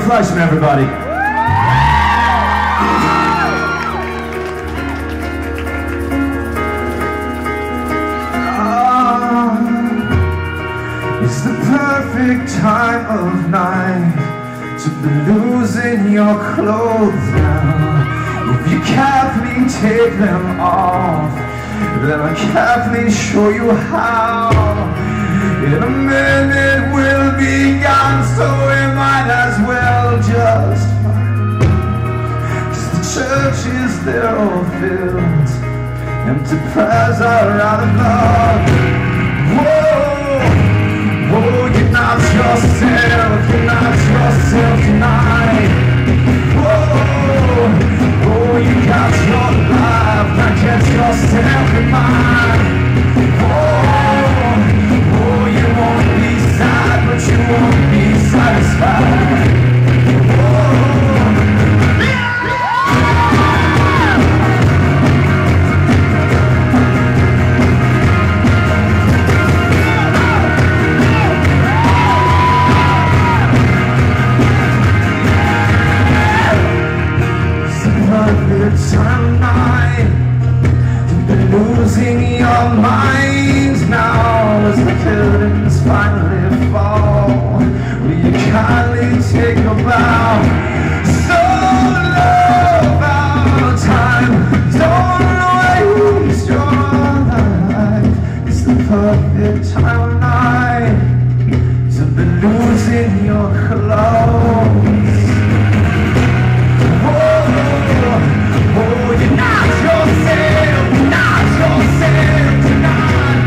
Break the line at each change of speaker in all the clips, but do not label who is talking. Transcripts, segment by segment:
Fleischman, everybody.
It's the perfect time of night to be losing your clothes now. If you carefully take them off, then I'll carefully show you how. In a minute we'll be gone, so we might as well just find. 'Cause the churches, they're all filled, empty prayers are out of love. Whoa, whoa, you're not yourself tonight. Whoa, whoa, you got your life, now get yourself in mine. Whoa, you won't be sad, but you won't be satisfied. It's the perfect time of night to be losing your mind now as the curtains finally fall. Will you kindly take a bow? So low about time, don't waste your life. It's the perfect time of night to be losing your clothes. Whoa, you're not yourself tonight.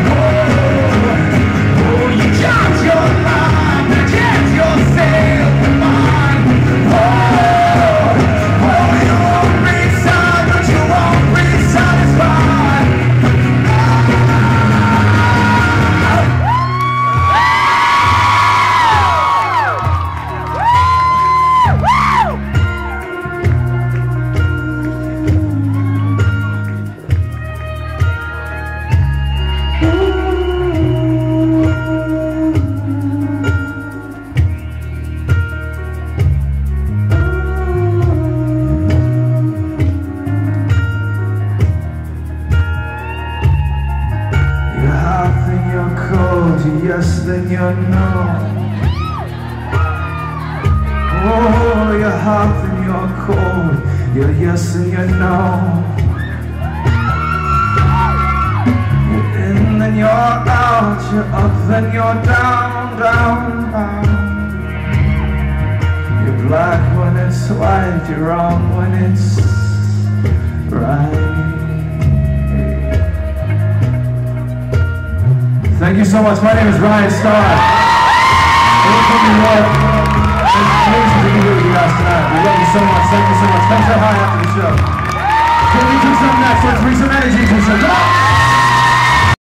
Whoa, you got your life, now get yourself in mine. Whoa, you won't be sad, but you won't be satisfied. Yes, then you're no. Oh, you're hot and you're cold. You're yes and you're no. You're in then you're out. You're up then you're down, down, down. You're black when it's white. You're wrong when it's right. Thank you so much. My name is Ryan Starr. We're from New York. It's amazing to be here with you guys tonight. We love you so much. Thank you so much. Thanks so high after the show. Can we do some next? Let's bring some energy to the show. Come on!